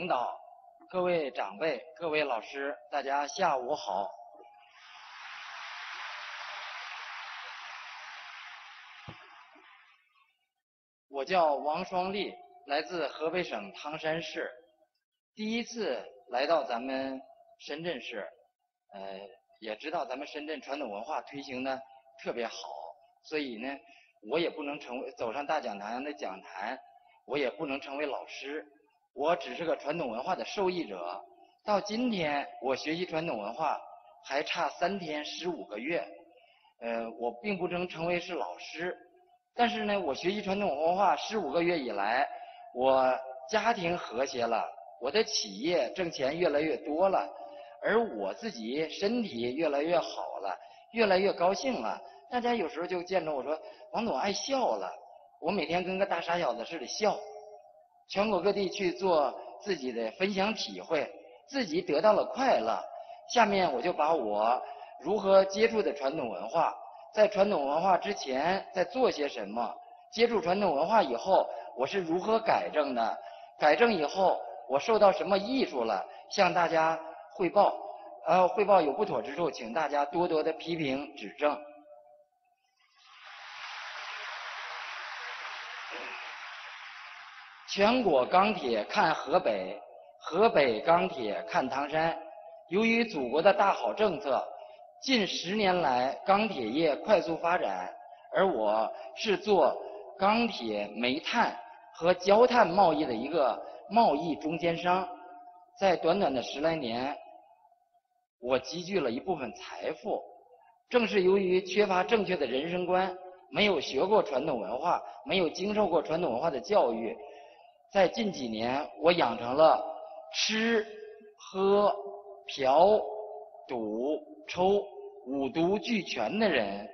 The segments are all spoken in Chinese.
领导、各位长辈、各位老师，大家下午好。我叫王双立，来自河北省唐山市，第一次来到咱们深圳市，也知道咱们深圳传统文化推行的特别好，所以呢，我也不能走上大讲堂的讲坛，我也不能成为老师，我只是个传统文化的受益者。到今天，我学习传统文化还差3天15个月，我并不能成为是老师。但是呢，我学习传统文化15个月以来，我家庭和谐了，我的企业挣钱越来越多了，而我自己身体越来越好了，越来越高兴了。大家有时候就见着我说，王总爱笑了，我每天跟个大傻小子似的笑。全国各地去做自己的分享体会，自己得到了快乐。下面我就把我如何接触的传统文化，在传统文化之前在做些什么，接触传统文化以后我是如何改正的，改正以后我受到什么益处了，向大家汇报。汇报有不妥之处，请大家多多的批评指正。全国钢铁看河北，河北钢铁看唐山。由于祖国的大好政策，近10年来钢铁业快速发展，而我是做钢铁、煤炭和焦炭贸易的一个贸易中间商。在短短的10来年，我积聚了一部分财富。正是由于缺乏正确的人生观，没有学过传统文化，没有经受过传统文化的教育，在近几年我养成了吃、喝、嫖、赌、抽5毒俱全的人。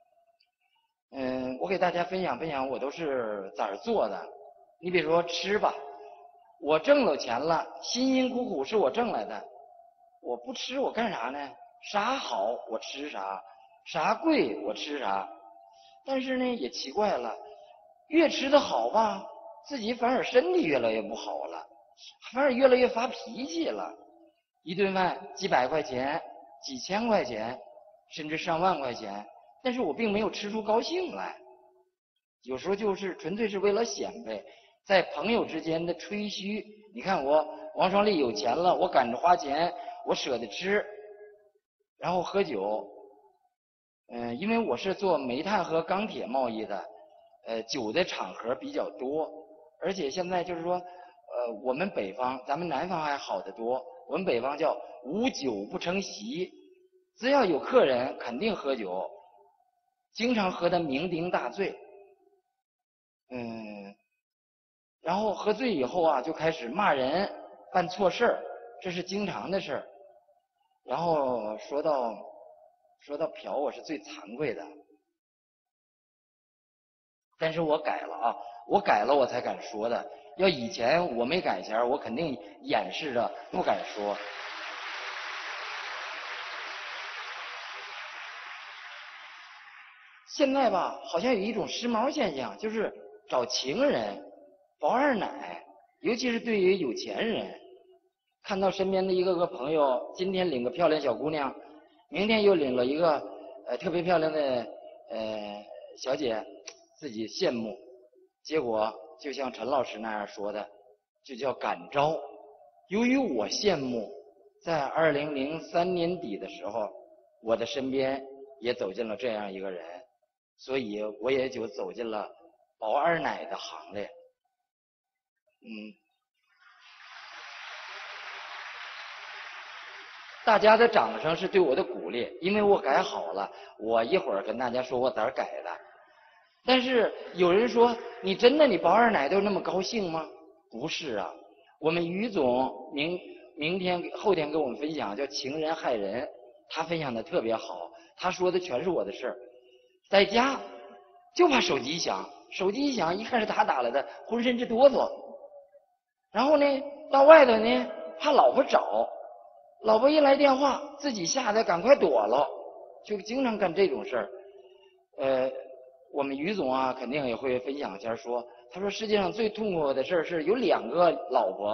我给大家分享分享我都是咋做的。你比如说吃吧，我挣了钱了，辛辛苦苦是我挣来的，我不吃我干啥呢？啥好我吃啥，啥贵我吃啥。但是呢也奇怪了，越吃的好吧，自己反而身体越来越不好了，反而越来越发脾气了。一顿饭几百块钱、几千块钱，甚至上万块钱，但是我并没有吃出高兴来。有时候就是纯粹是为了显摆，在朋友之间的吹嘘。你看我王双立有钱了，我赶着花钱，我舍得吃，然后喝酒。因为我是做煤炭和钢铁贸易的，酒的场合比较多，而且现在就是说，我们北方，咱们南方还好得多。我们北方叫无酒不成席，只要有客人肯定喝酒，经常喝得酩酊大醉。然后喝醉以后啊，就开始骂人、办错事儿，这是经常的事儿。然后说到嫖，我是最惭愧的，但是我改了啊，我改了我才敢说的。要以前我没改前，我肯定掩饰着不敢说。现在吧，好像有一种时髦现象，就是找情人、保二奶，尤其是对于有钱人。看到身边的一个个朋友，今天领个漂亮小姑娘，明天又领了一个特别漂亮的小姐，自己羡慕。结果就像陈老师那样说的，就叫感召。由于我羡慕，在2003年底的时候，我的身边也走进了这样一个人，所以我也就走进了保二奶的行列。大家的掌声是对我的鼓励，因为我改好了。我一会儿跟大家说我咋改的。但是有人说，你真的你保二奶都那么高兴吗？不是啊，我们于总明天后天跟我们分享叫情人害人，他分享的特别好，他说的全是我的事儿。在家就怕手机响，手机一响，一看是他打来的，浑身直哆嗦。然后呢，到外头呢，怕老婆找，老婆一来电话，自己吓得赶快躲了，就经常干这种事儿。我们于总啊，肯定也会分享一下说，他说世界上最痛苦的事儿是有2个老婆，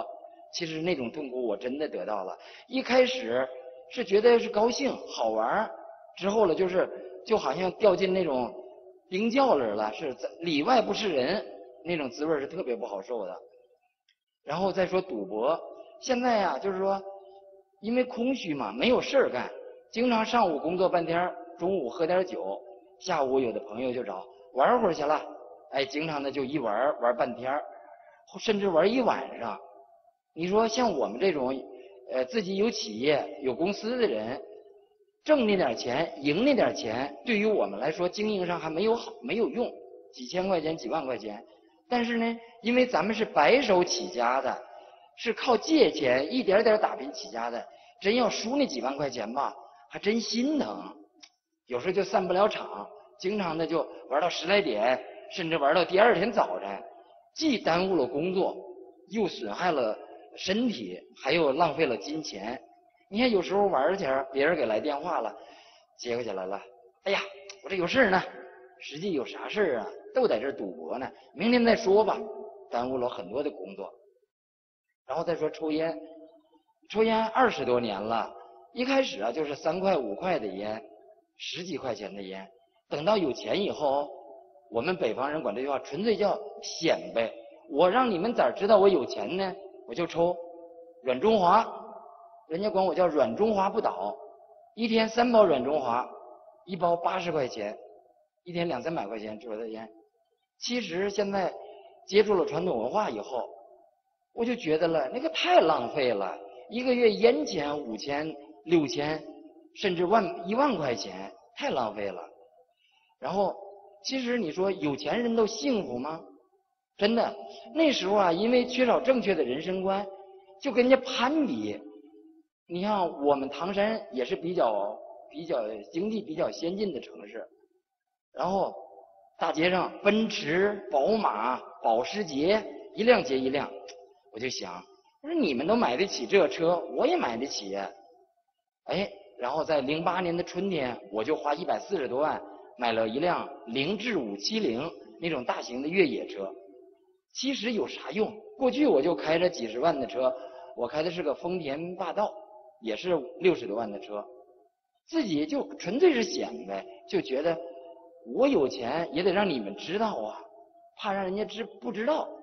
其实那种痛苦我真的得到了。一开始是觉得是高兴好玩，之后了就好像掉进那种冰窖里了，是里外不是人，那种滋味是特别不好受的。然后再说赌博，现在呀，就是说因为空虚嘛，没有事儿干，经常上午工作半天，中午喝点酒，下午有的朋友就找玩会儿去了，哎，经常的就一玩半天，甚至玩一晚上。你说像我们这种自己有企业有公司的人，挣那点钱赢那点钱，对于我们来说经营上还没有用，几千块钱几万块钱。但是呢，因为咱们是白手起家的，是靠借钱一点点打拼起家的，真要输那几万块钱吧，还真心疼。有时候就散不了场，经常的就玩到10来点，甚至玩到第二天早晨，既耽误了工作，又损害了身体，还有浪费了金钱。你看有时候玩去，别人给来电话了，接过去来了，哎呀，我这有事呢，实际有啥事啊？都在这赌博呢，明天再说吧，耽误了很多的工作。然后再说抽烟，抽烟20多年了，一开始啊就是3块5块的烟，10几块钱的烟，等到有钱以后，我们北方人管这句话纯粹叫显摆。我让你们咋知道我有钱呢？我就抽软中华，人家管我叫软中华不倒，一天3包软中华，一包80块钱，一天200-300块钱抽的烟。其实现在接触了传统文化以后，我就觉得了，那个太浪费了，一个月烟钱5000、6000，甚至1万块钱，太浪费了。然后，其实你说有钱人都幸福吗？真的，那时候啊，因为缺少正确的人生观，就跟人家攀比。你像我们唐山也是比较经济比较先进的城市，然后大街上奔驰、宝马、保时捷一辆接一辆，我就想，我说你们都买得起这车，我也买得起。哎，然后在08年的春天，我就花140多万买了一辆凌志570那种大型的越野车。其实有啥用？过去我就开着几十万的车，我开的是个丰田霸道，也是60多万的车，自己就纯粹是显摆，就觉得我有钱也得让你们知道啊，怕让人家不知道。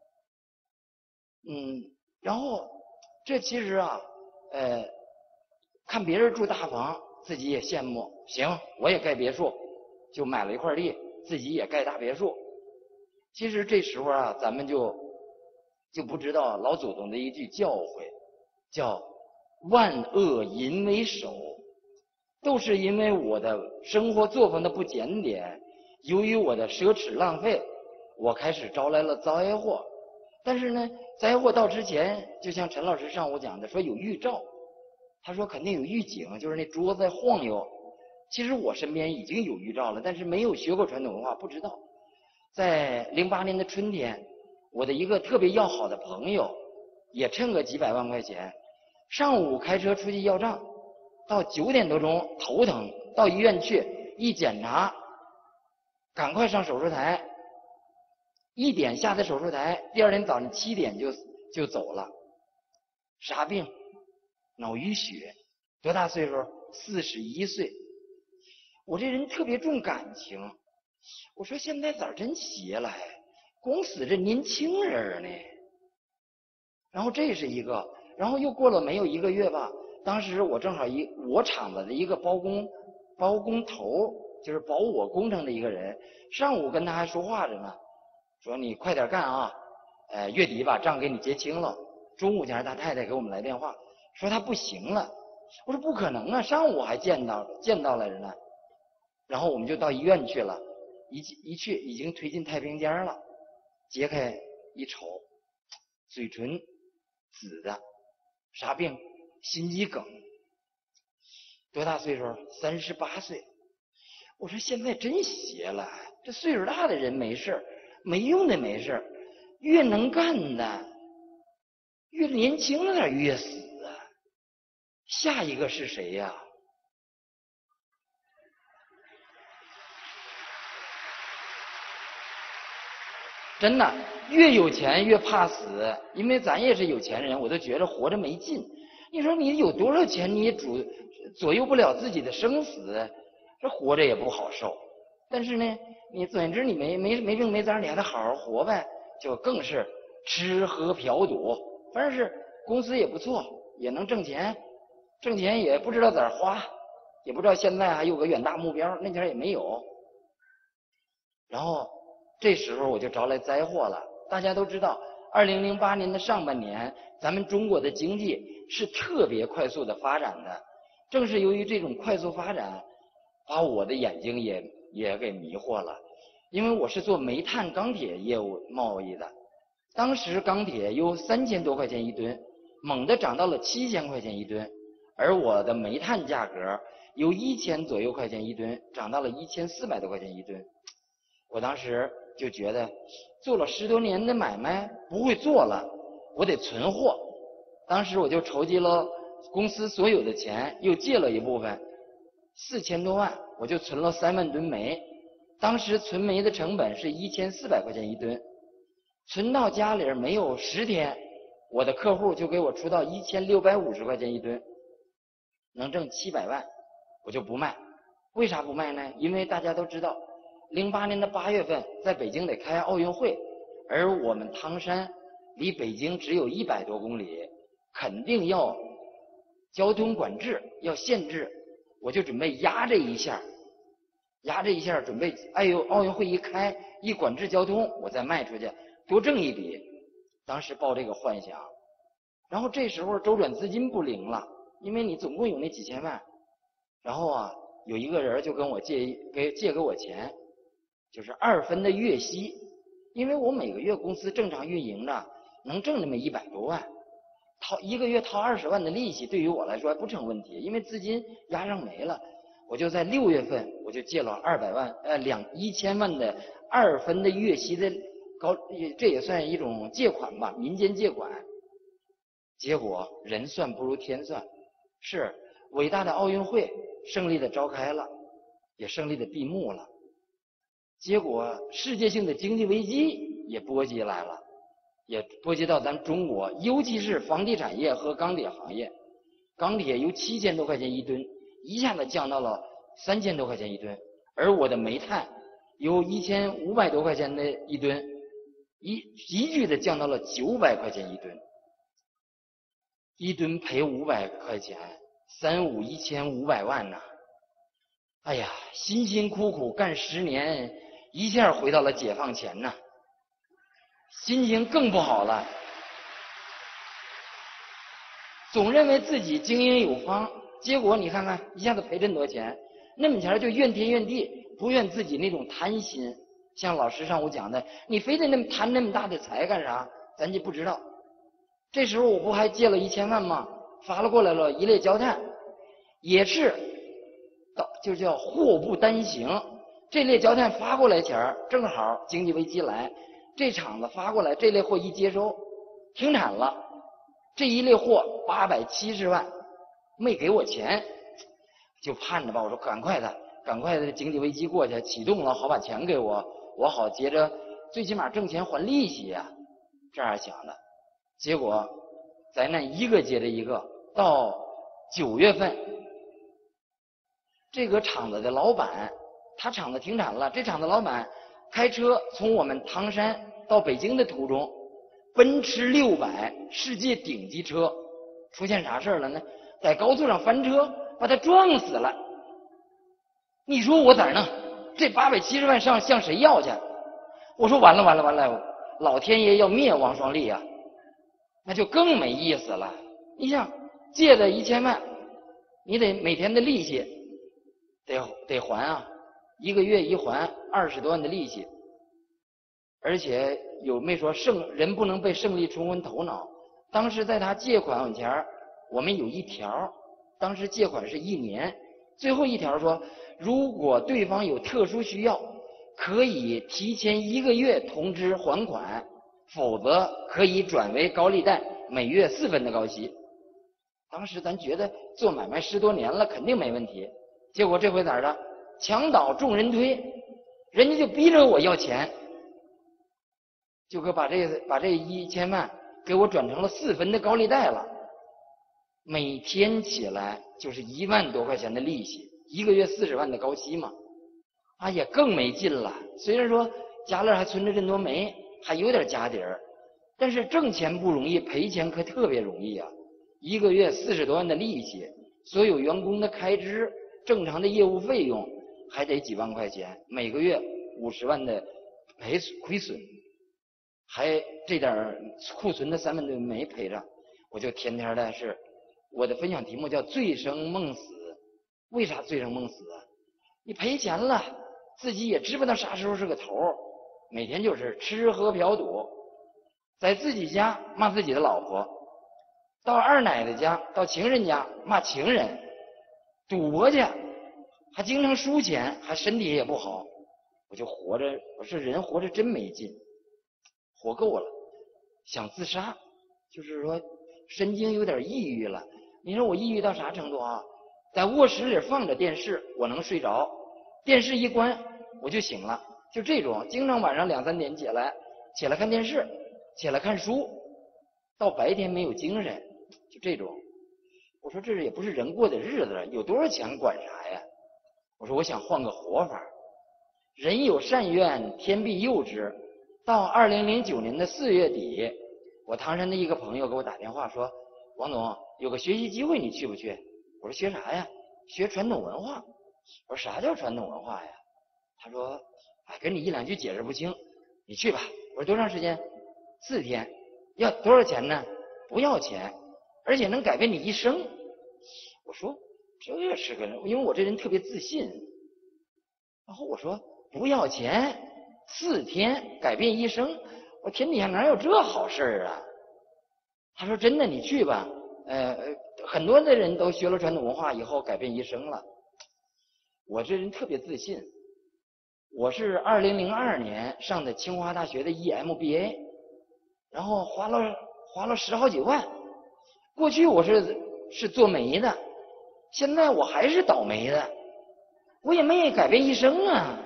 然后这其实啊，看别人住大房，自己也羡慕，行，我也盖别墅，就买了一块地，自己也盖大别墅。其实这时候啊，咱们就不知道老祖宗的一句教诲，叫万恶淫为首，都是因为我的生活作风的不检点，由于我的奢侈浪费，我开始招来了灾祸。但是呢，灾祸到之前，就像陈老师上午讲的，说有预兆，他说肯定有预警，就是那桌子在晃悠。其实我身边已经有预兆了，但是没有学过传统文化，不知道。在08年的春天，我的一个特别要好的朋友，也趁个几百万块钱，上午开车出去要账，到9点多钟头疼，到医院去一检查，赶快上手术台，1点下的手术台，第二天早上7点就走了。啥病？脑淤血。多大岁数？41岁。我这人特别重感情，我说现在咋真邪了，光死这年轻人呢。然后这是一个，然后又过了没有1个月吧，当时我正好我厂子的一个包工头，就是保我工程的一个人，上午跟他还说话着呢，说你快点干啊，月底把账给你结清了。中午前他太太给我们来电话，说他不行了。我说不可能啊，上午还见到来着呢。然后我们就到医院去了，一去已经推进太平间了，揭开一瞅，嘴唇紫的，啥病？心肌梗。多大岁数？38岁。我说现在真邪了，这岁数大的人没事，没用的没事，越能干的，越年轻了点越死啊。下一个是谁呀？ 真的，越有钱越怕死，因为咱也是有钱人，我都觉得活着没劲。你说你有多少钱，你也左右不了自己的生死，这活着也不好受。但是呢，你总之你没病没灾，你还得好好活呗，就更是吃喝嫖赌，反正是公司也不错，也能挣钱，挣钱也不知道咋花，也不知道现在还有个远大目标，那前也没有。然后这时候我就招来灾祸了。大家都知道，2008年的上半年，咱们中国的经济是特别快速的发展的。正是由于这种快速发展，把我的眼睛也给迷惑了。因为我是做煤炭钢铁业务贸易的，当时钢铁由3000多块钱一吨，猛地涨到了7000块钱一吨，而我的煤炭价格由1000左右块钱一吨涨到了1400多块钱一吨。我当时就觉得做了10多年的买卖不会做了，我得存货。当时我就筹集了公司所有的钱，又借了一部分，4000多万，我就存了3万吨煤。当时存煤的成本是1400块钱一吨，存到家里没有10天，我的客户就给我出到1650块钱一吨，能挣700万，我就不卖。为啥不卖呢？因为大家都知道08年的8月份在北京得开奥运会，而我们唐山离北京只有100多公里，肯定要交通管制，要限制，我就准备压这一下，准备奥运会一开，一管制交通，我再卖出去多挣一笔。当时抱这个幻想。然后这时候周转资金不灵了，因为你总共有那几千万。然后有一个人就跟我借给我钱，就是2分的月息，因为我每个月公司正常运营着，能挣那么100多万，一个月掏20万的利息，对于我来说还不成问题，因为资金压上没了。我就在6月份我就借了1000万的2分的月息的这也算一种借款吧，民间借款。结果人算不如天算，是伟大的奥运会胜利的召开了，也胜利的闭幕了。结果世界性的经济危机也波及来了，也波及到咱中国，尤其是房地产业和钢铁行业。钢铁由7000多块钱一吨一下子降到了3000多块钱一吨，而我的煤炭由1500多块钱的一吨急剧的降到了900块钱一吨，一吨赔500块钱，1500万呐！哎呀，辛辛苦苦干10年，一下回到了解放前呐，心情更不好了。总认为自己经营有方，结果你看看一下子赔这么多钱，那么前就怨天怨地，不怨自己那种贪心。像老师上午讲的，你非得那么贪那么大的财干啥？咱就不知道。这时候我不还借了1000万吗？发了过来了一列焦炭，也是就叫祸不单行。这列焦炭发过来前正好经济危机来，这厂子发过来这类货一接收，停产了。这一列货870万，没给我钱，就盼着吧。我说赶快的，经济危机过去，启动了，好把钱给我，我好接着最起码挣钱还利息呀，这样想的。结果灾难一个接着一个，到9月份，这个厂子的老板，他厂子停产了，这厂子老板开车从我们唐山到北京的途中，奔驰600世界顶级车出现啥事了呢？在高速上翻车，把他撞死了。你说我咋弄？这870万向谁要去？我说完了，老天爷要灭王双利啊！那就更没意思了。你想借的1000万，你得每天的利息得还啊，一个月一还20多万的利息。而且没说人不能被胜利冲昏头脑。当时在他借款前，我们有一条，当时借款是1年，最后一条说，如果对方有特殊需要，可以提前1个月通知还款，否则可以转为高利贷，每月4分的高息。当时咱觉得做买卖10多年了，肯定没问题。结果这回咋的？墙倒众人推，人家就逼着我要钱。 就把这1000万给我转成了4分的高利贷了，每天起来就是1万多块钱的利息，1个月40万的高息嘛，也更没劲了。虽然说家里还存着这么多煤，还有点家底儿，但是挣钱不容易，赔钱可特别容易啊！1个月40多万的利息，所有员工的开支、正常的业务费用还得几万块钱，每个月50万的亏损，还这点库存的3万吨煤赔着，我就天天的是我的分享题目叫醉生梦死。为啥醉生梦死啊？你赔钱了，自己也知不道啥时候是个头，每天就是吃喝嫖赌，在自己家骂自己的老婆，到二奶奶家，到情人家骂情人，赌博去，还经常输钱，还身体也不好。我就活着，我说人活着真没劲，活够了，想自杀，就是说神经有点抑郁了。你说我抑郁到啥程度啊？在卧室里放着电视，我能睡着，电视一关我就醒了，就这种，经常晚上2、3点起来看电视，起来看书，到白天没有精神，就这种。我说这也不是人过的日子，有多少钱管啥呀？我说我想换个活法。人有善愿，天必佑之。到2009年的4月底，我唐山的一个朋友给我打电话说，王总有个学习机会，你去不去？我说学啥呀？学传统文化。我说啥叫传统文化呀？他说跟你1、2句解释不清，你去吧。我说多长时间？4天。要多少钱呢？不要钱，而且能改变你一生。我说这是个人，因为我这人特别自信。然后我说不要钱，4天改变一生，我天底下哪有这好事啊？他说真的，你去吧。很多的人都学了传统文化以后改变一生了。我这人特别自信。我是2002年上的清华大学的 EMBA， 然后花了10好几万。过去我是做媒的，现在我还是倒霉的，我也没改变一生啊。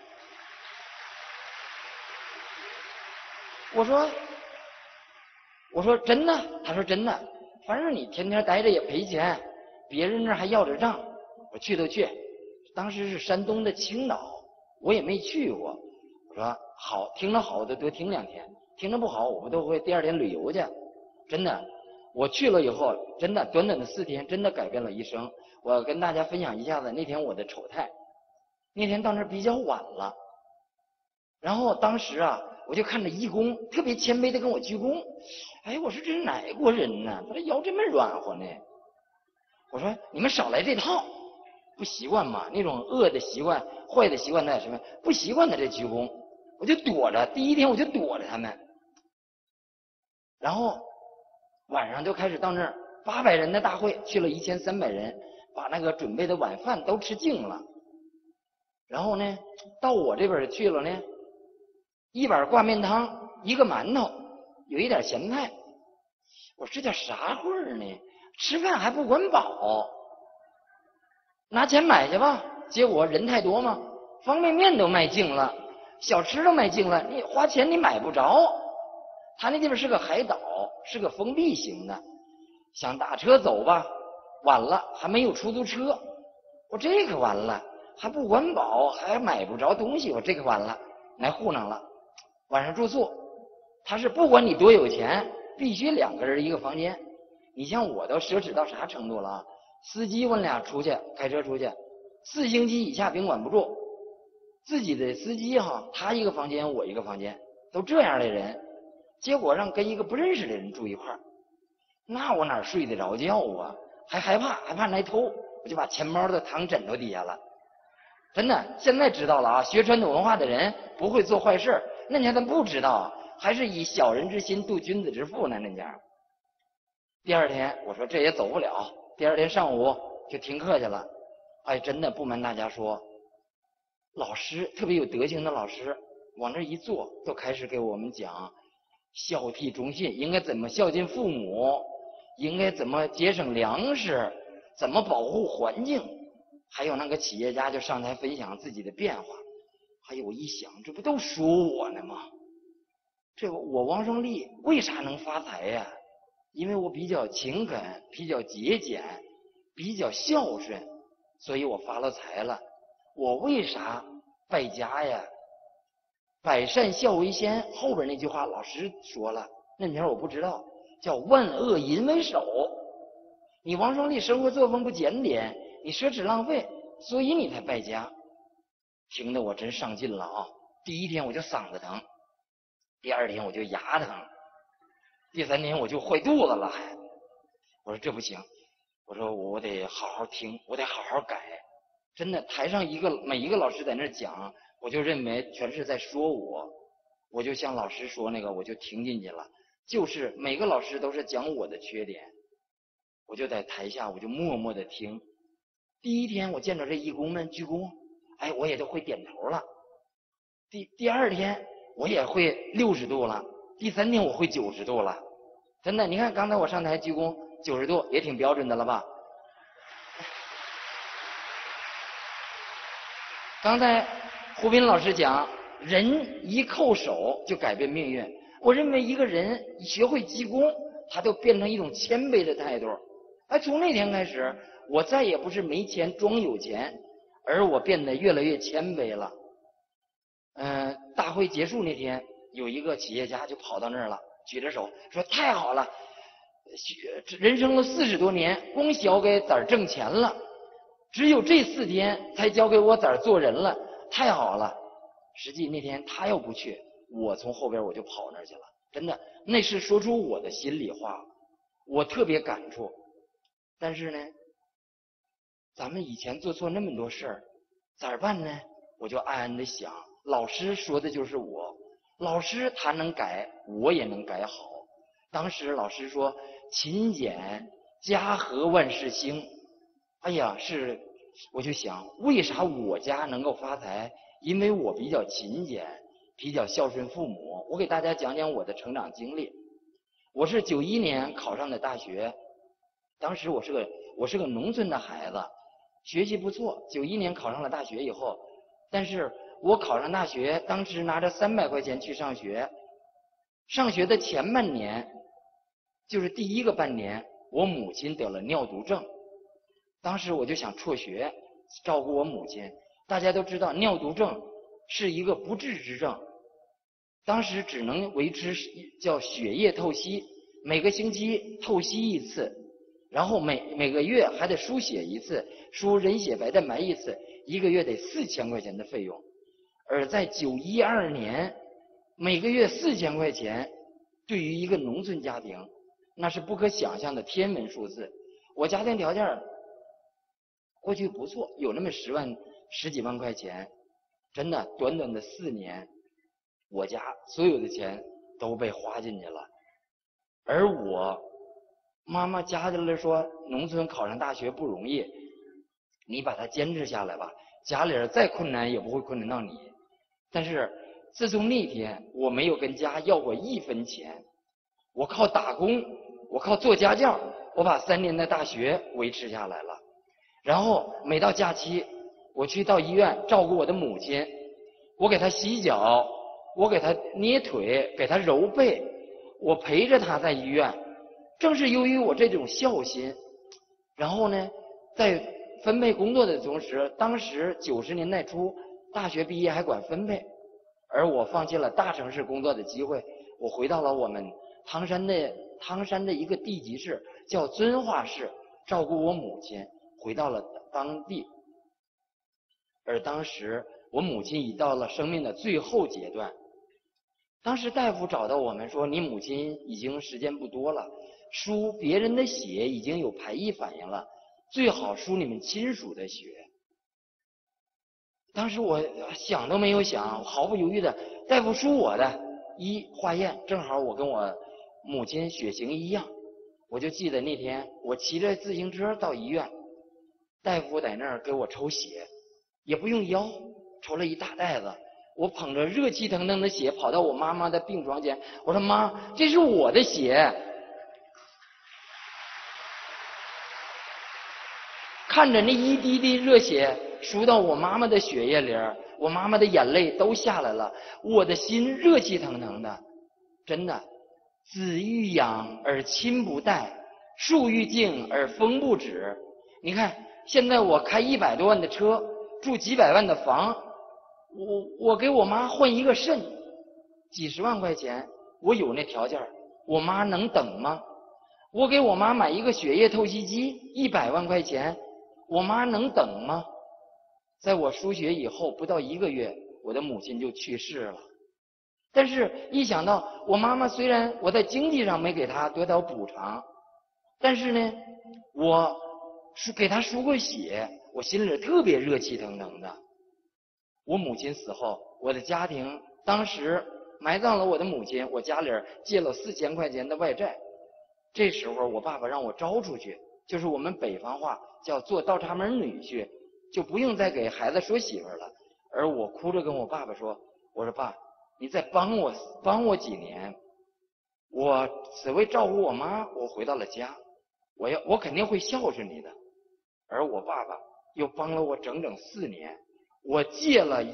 我说真的？他说真的，反正你天天待着也赔钱，别人那儿还要着账，我去都去。当时是山东的青岛，我也没去过。我说好，听着好我就多听2天，听着不好我们都会第2天旅游去。真的，我去了以后，真的短短的4天，真的改变了一生。我跟大家分享一下子那天我的丑态。那天到那儿比较晚了，然后当时我就看着义工特别谦卑的跟我鞠躬。我说这是哪国人呢？他这腰这么软和呢？我说你们少来这套，不习惯嘛，那种恶的习惯、坏的习惯在什么？不习惯的这鞠躬，我就躲着。第1天我就躲着他们，然后晚上就开始到那儿800人的大会，去了1300人，把那个准备的晚饭都吃净了。然后呢，到我这边去了呢，1碗挂面汤，1个馒头，有一点咸菜。我说这叫啥会儿呢？吃饭还不管饱，拿钱买去吧。结果人太多嘛，方便面都卖净了，小吃都卖净了，你花钱你买不着。他那地方是个海岛，是个封闭型的，想打车走吧，晚了还没有出租车。我这可完了，还不管饱，还买不着东西，我这个完了，来糊弄了。晚上住宿，他是不管你多有钱，必须2个人1个房间。你像我都奢侈到啥程度了？司机我俩出去开车出去，4星期以下宾馆不住，自己的司机他1个房间，我1个房间，都这样的人，结果让跟一个不认识的人住一块儿，那我哪睡得着觉啊？还害怕来偷，我就把钱包都躺枕头底下了。真的，现在知道了学传统文化的人不会做坏事，那家咱不知道，还是以小人之心度君子之腹呢。那家第2天我说这也走不了，第2天上午就听课去了。真的不瞒大家说，老师特别有德行的老师往这一坐，都开始给我们讲孝悌忠信，应该怎么孝敬父母，应该怎么节省粮食，怎么保护环境。还有那个企业家就上台分享自己的变化。我一想，这不都说我呢吗？ 这个我王双立为啥能发财呀？因为我比较勤恳，比较节俭，比较孝顺，所以我发了财了。我为啥败家呀？百善孝为先，后边那句话老师说了，那名我不知道，叫万恶淫为首。你王双立生活作风不检点，你奢侈浪费，所以你才败家。听得我真上劲了啊！第一天我就嗓子疼，第二天我就牙疼，第三天我就坏肚子了。我说这不行，我说我得好好听，我得好好改。真的，台上每一个老师在那讲，我就认为全是在说我就像老师说那个，我就听进去了。就是每个老师都是讲我的缺点，我就在台下我就默默的听。第一天我见着这义工们鞠躬，哎，我也都会点头了。第二天我也会60度了，第三天我会90度了。真的，你看刚才我上台鞠躬90度也挺标准的了吧？刚才胡斌老师讲，人一叩首就改变命运。我认为一个人学会鞠躬，他就变成一种谦卑的态度。哎，从那天开始，我再也不是没钱装有钱，而我变得越来越谦卑了。大会结束那天，有一个企业家就跑到那儿了，举着手说：“太好了，人生了40多年，光小给崽儿挣钱了。只有这4天才教给我崽儿做人了，太好了！”实际那天他要不去，我从后边我就跑那儿去了。真的，那是说出我的心里话，我特别感触。但是呢，咱们以前做错那么多事儿，咋办呢？我就暗暗的想，老师说的就是我，老师他能改，我也能改好。当时老师说勤俭家和万事兴。哎呀，我就想，为啥我家能够发财？因为我比较勤俭，比较孝顺父母。我给大家讲讲我的成长经历。我是91年考上的大学，当时我是个农村的孩子，学习不错。91年考上了大学以后，但是我考上大学，当时拿着300块钱去上学。上学的前半年，就是第1个半年，我母亲得了尿毒症。当时我就想辍学，照顾我母亲。大家都知道尿毒症是一个不治之症，当时只能维持叫血液透析，每个星期透析1次，然后每个月还得输血1次，输人血白蛋白1次，1个月得4000块钱的费用。而在912年，每个月4000块钱，对于一个农村家庭，那是不可想象的天文数字。我家庭条件过去不错，有那么10几万块钱。真的，短短的4年，我家所有的钱都被花进去了。而我妈妈家里说，农村考上大学不容易，你把它坚持下来吧，家里人再困难也不会困难到你。但是自从那天，我没有跟家要过1分钱，我靠打工，我靠做家教，我把3年的大学维持下来了。然后每到假期，我去到医院照顾我的母亲，我给她洗脚，我给她捏腿，给她揉背，我陪着她在医院。正是由于我这种孝心，然后呢，在分配工作的同时，当时90年代初，大学毕业还管分配，而我放弃了大城市工作的机会，我回到了我们汤山的一个地级市，叫遵化市，照顾我母亲，回到了当地。而当时我母亲已到了生命的最后阶段，当时大夫找到我们说，你母亲已经时间不多了，输别人的血已经有排异反应了，最好输你们亲属的血。当时我想都没有想，毫不犹豫的，大夫输我的，化验正好我跟我母亲血型一样。我就记得那天我骑着自行车到医院，大夫在那儿给我抽血，也不用腰，抽了一大袋子。我捧着热气腾腾的血跑到我妈妈的病床前，我说妈，这是我的血。看着那一滴滴热血输到我妈妈的血液里，我妈妈的眼泪都下来了，我的心热气腾腾的。 真的，子欲养而亲不待，树欲静而风不止。你看，现在我开100多万的车，住几百万的房，我给我妈换一个肾，几十万块钱，我有那条件，我妈能等吗？我给我妈买一个血液透析机，100万块钱，我妈能等吗？在我输血以后不到1个月，我的母亲就去世了。但是一想到我妈妈，虽然我在经济上没给她得到补偿，但是呢，我给她输过血，我心里特别热气腾腾的。我母亲死后，我的家庭当时埋葬了我的母亲，我家里借了4000块钱的外债。这时候我爸爸让我招出去，就是我们北方话叫做倒插门女婿，就不用再给孩子说媳妇了。而我哭着跟我爸爸说，我说爸，你再帮我几年，我只为照顾我妈，我回到了家，我肯定会孝顺你的。而我爸爸又帮了我整整4年，我借了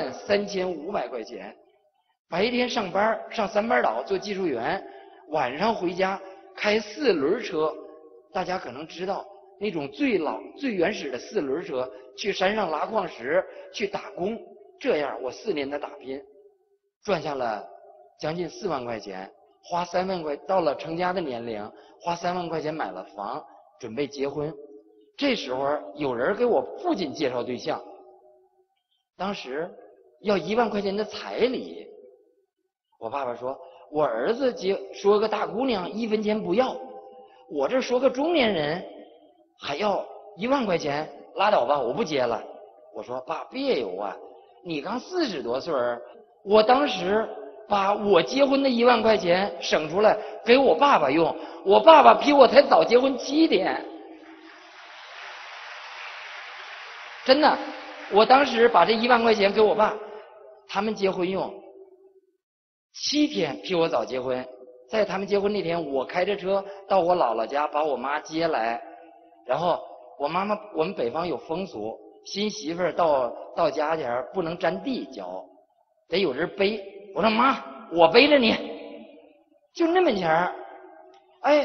13500块钱，白天上班上三班倒做技术员，晚上回家开4轮车。大家可能知道那种最老最原始的4轮车，去山上拉矿石，去打工。这样我4年的打拼，赚下了将近4万块钱，花3万块，到了成家的年龄，花3万块钱买了房，准备结婚。这时候有人给我父亲介绍对象，当时要1万块钱的彩礼。我爸爸说，我儿子说个大姑娘1分钱不要，我这说个中年人还要1万块钱，拉倒吧，我不结了。我说爸别有啊，你刚40多岁，我当时把我结婚的1万块钱省出来给我爸爸用，我爸爸比我才早结婚7天。真的，我当时把这1万块钱给我爸，他们结婚用，7天比我早结婚。在他们结婚那天，我开着车到我姥姥家把我妈接来，然后我们北方有风俗，新媳妇儿到家前不能沾地脚，得有人背。我说妈，我背着你，就那么前儿。哎，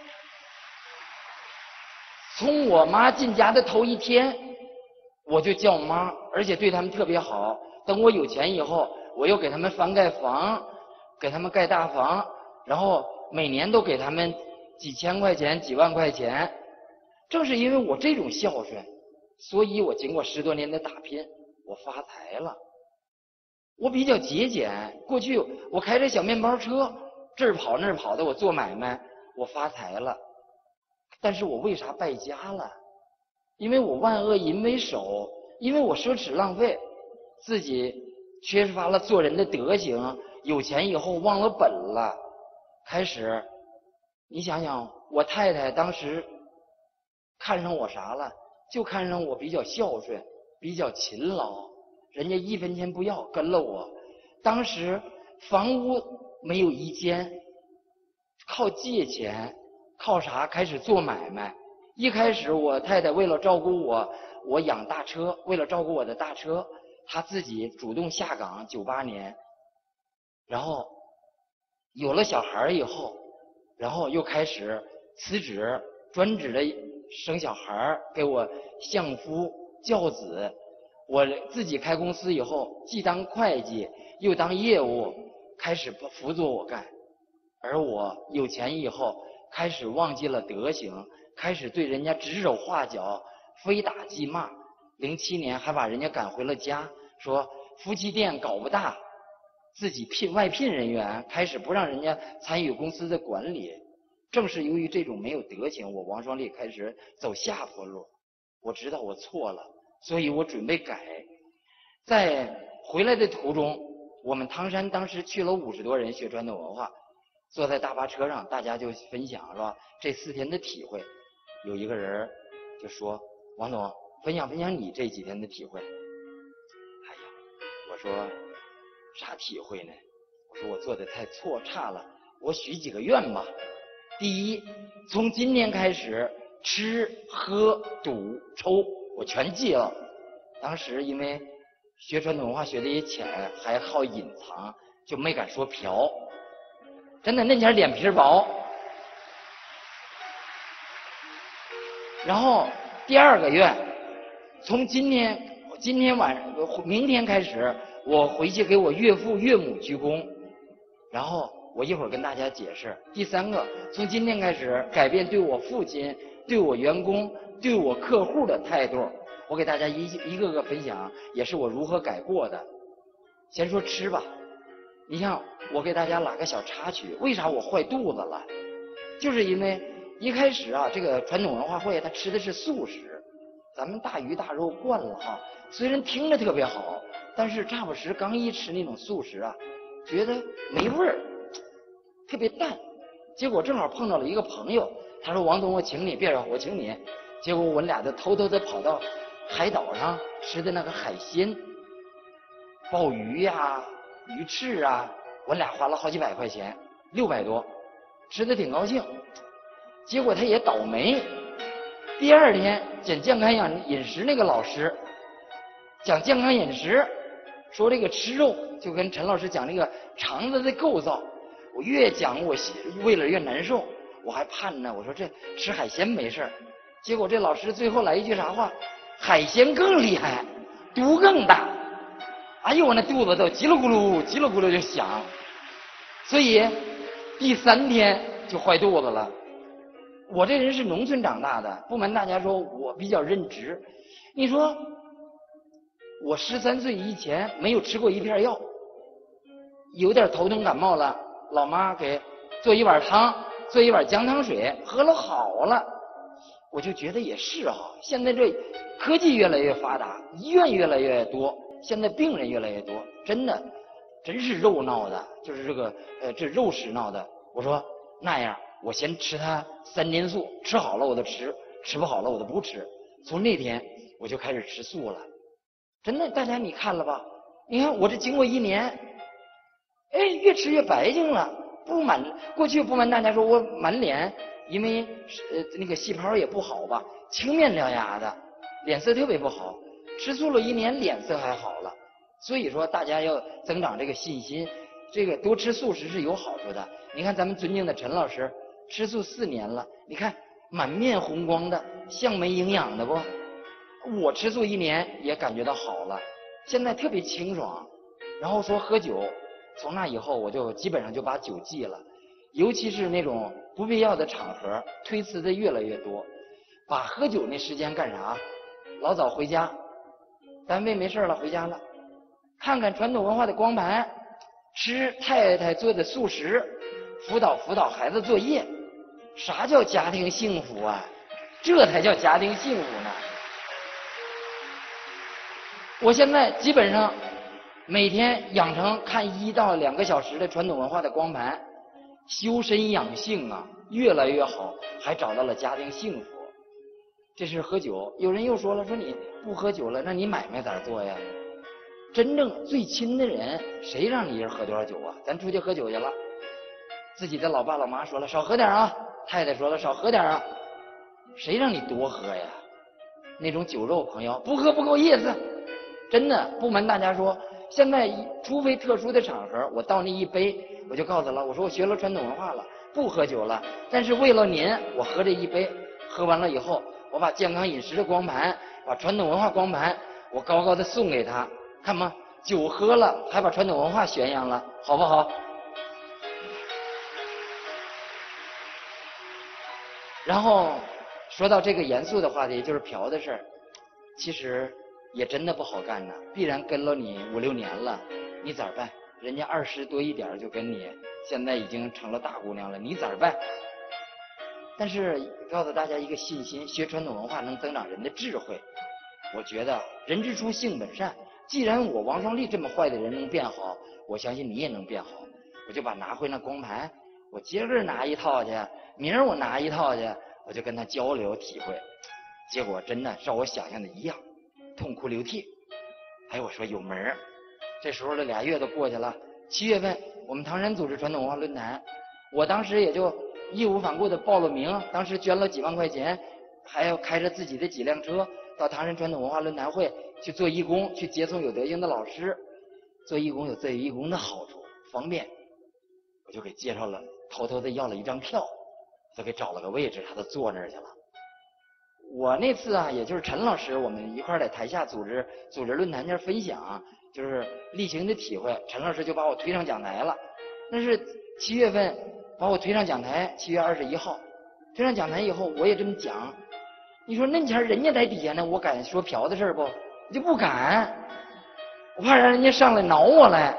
从我妈进家的头1天，我就叫妈，而且对他们特别好。等我有钱以后，我又给他们翻盖房，给他们盖大房，然后每年都给他们几千块钱、几万块钱。正是因为我这种孝顺，所以我经过10多年的打拼，我发财了。我比较节俭，过去我开着小面包车，这儿跑那儿跑的，我做买卖，我发财了。但是我为啥败家了？因为我万恶淫为首，因为我奢侈浪费，自己缺乏了做人的德行，有钱以后忘了本了。开始，你想想，我太太当时看上我啥了？就看上我比较孝顺，比较勤劳，人家1分钱不要，跟了我。当时房屋没有1间，靠借钱，靠啥开始做买卖？一开始我太太为了照顾我养大车，为了照顾我的大车，她自己主动下岗。98年，然后有了小孩以后，然后又开始辞职，专职的生小孩，给我相夫教子。我自己开公司以后，既当会计又当业务，开始辅佐我干。而我有钱以后，开始忘记了德行，开始对人家指手画脚，非打即骂。07年还把人家赶回了家，说夫妻店搞不大，自己外聘人员，开始不让人家参与公司的管理。正是由于这种没有德行，我王双立开始走下坡路。我知道我错了，所以我准备改。在回来的途中，我们唐山当时去了50多人学传统文化，坐在大巴车上，大家就分享是吧？这4天的体会。有一个人就说：“王总，分享你这几天的体会。”哎呀，我说啥体会呢？我说我做的太差了，我许几个愿吧。第一，从今天开始，吃喝赌抽我全戒了。当时因为学传统文化学的也浅，还好隐藏，就没敢说嫖。 真的那前脸皮薄。然后第2个月，从今天明天开始，我回去给我岳父岳母鞠躬，然后我一会儿跟大家解释。第3个，从今天开始改变对我父亲、对我员工、对我客户的态度。我给大家一个个分享，也是我如何改过的。先说吃吧，你像我给大家拉个小插曲，为啥我坏肚子了？就是因为一开始啊，这个传统文化会他吃的是素食，咱们大鱼大肉惯了哈，虽然听着特别好，但是乍不时刚一吃那种素食啊，觉得没味儿，特别淡。结果正好碰到了一个朋友，他说王总我请你，别说我请你。结果我俩就偷偷的跑到海岛上吃的那个海鲜，鲍鱼呀、鱼翅啊，我俩花了好几百块钱，600多，吃的挺高兴。结果他也倒霉，第2天讲健康饮食那个老师讲健康饮食，说这个吃肉就跟陈老师讲这个肠子的构造，我越讲我胃了越难受，我还盼呢，我说这吃海鲜没事，结果这老师最后来一句啥话？海鲜更厉害，毒更大。哎呦，我那肚子都叽里咕噜叽里咕噜就响，所以第3天就坏肚子了。我这人是农村长大的，不瞒大家说，我比较认直。你说我13岁以前没有吃过一片药，有点头痛感冒了，老妈给做一碗汤，做一碗姜汤水，喝了好了。我就觉得也是啊，现在这科技越来越发达，医院越来越多，现在病人越来越多，真是肉闹的，就是这肉食闹的。我说那样，我先吃它3年素，吃好了我就吃，吃不好了我就不吃。从那天我就开始吃素了，真的，大家你看了吧？你看我这经过1年，哎，越吃越白净了。过去不瞒大家说，我满脸因为那个细胞也不好吧，青面獠牙的，脸色特别不好。吃素了1年，脸色还好了。所以说大家要增长这个信心，这个多吃素食是有好处的。你看咱们尊敬的陈老师吃素4年了，你看满面红光的，像没营养的不？我吃素1年也感觉到好了，现在特别清爽。然后说喝酒，从那以后我就基本上就把酒戒了，尤其是那种不必要的场合推辞的越来越多。把喝酒那时间干啥？老早回家，单位没事了回家了，看看传统文化的光盘，吃太太做的素食，辅导孩子作业。啥叫家庭幸福啊？这才叫家庭幸福呢。我现在基本上每天养成看1到2个小时的传统文化的光盘，修身养性啊，越来越好，还找到了家庭幸福。这是喝酒。有人又说了，说你不喝酒了，那你买卖咋做呀？真正最亲的人，谁让你一人喝多少酒啊？咱出去喝酒去了，自己的老爸老妈说了少喝点啊，太太说了少喝点啊，谁让你多喝呀？那种酒肉朋友不喝不够意思。真的不瞒大家说，现在除非特殊的场合，我倒那一杯，我就告诉了，我说我学了传统文化了，不喝酒了，但是为了您，我喝这一杯。喝完了以后，我把健康饮食的光盘，把传统文化光盘，我高高的送给他，看嘛，酒喝了还把传统文化宣扬了，好不好？然后说到这个严肃的话题，就是嫖的事儿，其实也真的不好干呐，必然跟了你5、6年了，你咋办？人家20多一点就跟你，现在已经成了大姑娘了，你咋办？但是告诉大家一个信心，学传统文化能增长人的智慧。我觉得人之初性本善，既然我王双立这么坏的人能变好，我相信你也能变好。我就把拿回那光盘，我今儿拿一套去，明儿我拿一套去，我就跟他交流体会。结果真的照我想象的一样，痛哭流涕。哎，我说有门儿。这时候这2月都过去了，7月份我们唐山组织传统文化论坛，我当时也就义无反顾的报了名，当时捐了几万块钱，还要开着自己的几辆车到唐山传统文化论坛会去做义工，去接送有德行的老师。做义工有做义工的好处，方便。 我就给介绍了，偷偷的要了一张票，就给找了个位置，他都坐那儿去了。我那次啊，也就是陈老师，我们一块在台下组织论坛这分享，就是例行的体会。陈老师就把我推上讲台了，那是7月份把我推上讲台，7月21号推上讲台以后，我也这么讲。你说那前人家在底下呢，我敢说嫖的事不？我就不敢，我怕让人家上来挠我来。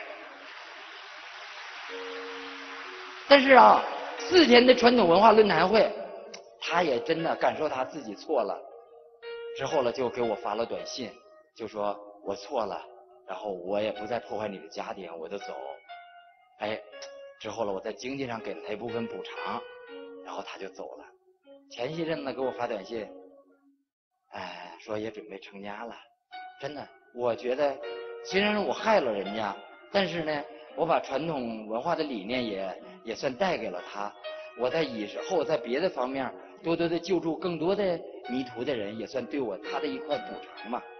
但是啊，4天的传统文化论坛会，他也真的感受他自己错了，之后了就给我发了短信，就说我错了，然后我也不再破坏你的家庭，我就走。哎，之后了我在经济上给了他一部分补偿，然后他就走了。前些阵子给我发短信，哎，说也准备成家了。真的，我觉得虽然我害了人家，但是呢，我把传统文化的理念也算带给了他。我在以后在别的方面多多的救助更多的迷途的人，也算对他的一块补偿嘛。